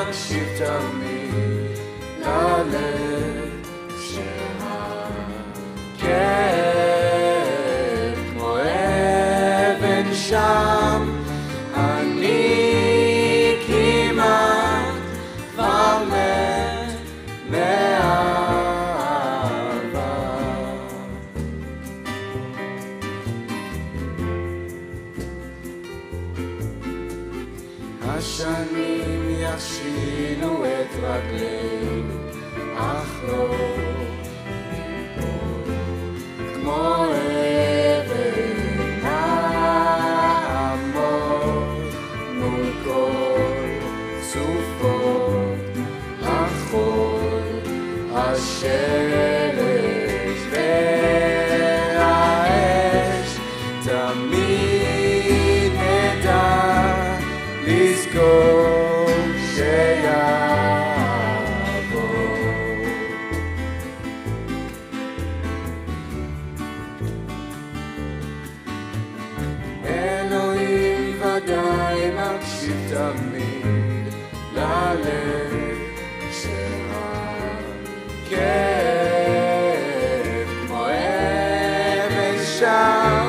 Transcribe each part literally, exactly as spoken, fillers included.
מקשיב תמיד ללב שהכאב כמו אבן שם, אני כמעט כבר מת מאהבה. השנים יכשילו את רגלינו, אך לא ניפול כמו אבן נעמוד מול כל סופות החול, השלג והאש, תמיד נדע לזכור שיעבור. אלוהים ודאי מקשיב תמיד ללב שהכאב כמו אבן שם,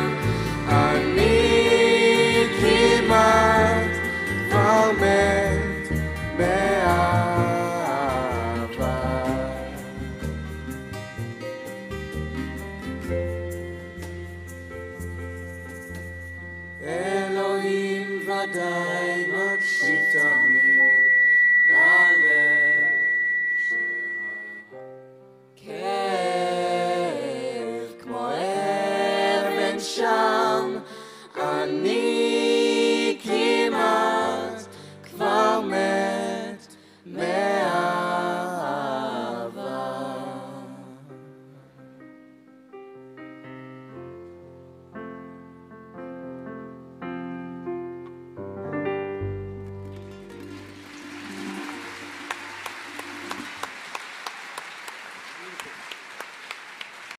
אני כמעט כבר מת מאהבה. אלוהים ודאי מקשיב תמיד